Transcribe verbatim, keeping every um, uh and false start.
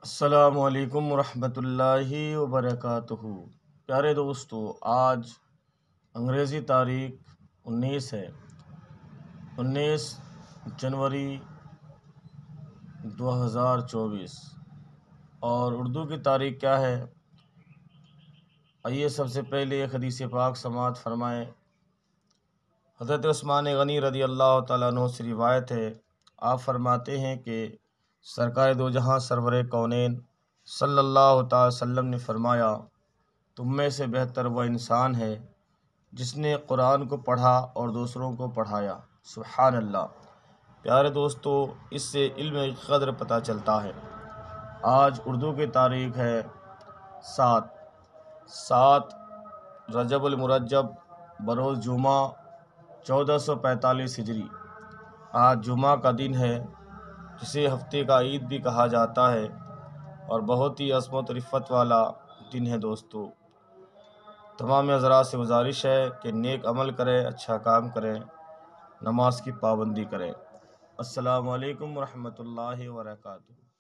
السلام علیکم ورحمۃ اللہ وبرکاتہ۔ پیارے دوستو، آج انگریزی تاریخ انیس ہے انیس جنوری دو ہزار چوبیس، اور اردو کی تاریخ کیا ہے؟ آئیے سب سے پہلے ایک حدیث پاک سماعت فرمائیں۔ حضرت عثمان غنی رضی اللہ تعالیٰ عنہ سے روایت ہے، آپ فرماتے ہیں کہ سرکار دو جہاں سرور کونین صلی اللہ تعالی وسلم نے فرمایا، تم میں سے بہتر وہ انسان ہے جس نے قرآن کو پڑھا اور دوسروں کو پڑھایا۔ سبحان اللہ۔ پیارے دوستو، اس سے علم کی قدر پتہ چلتا ہے۔ آج اردو کی تاریخ ہے سات سات رجب المرجب، بروز جمعہ چودہ سو پینتالیس ہجری۔ آج جمعہ کا دن ہے، جسے ہفتے کا عید بھی کہا جاتا ہے، اور بہت ہی عظمت و رفت والا دن ہے دوستو۔ تمام حضرات سے گزارش ہے کہ نیک عمل کریں، اچھا کام کریں، نماز کی پابندی کریں۔ السلام علیکم ورحمۃ اللہ وبرکاتہ۔